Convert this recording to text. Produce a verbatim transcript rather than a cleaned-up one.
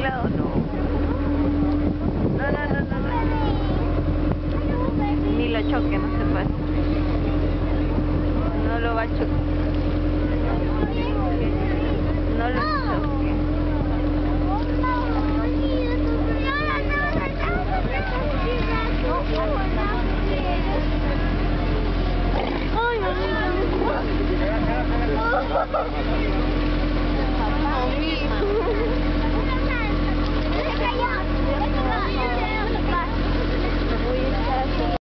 lado, no. No, no, no, no, no. Ni lo choque, no se puede. No lo va a chocar. No lo choque. Ay,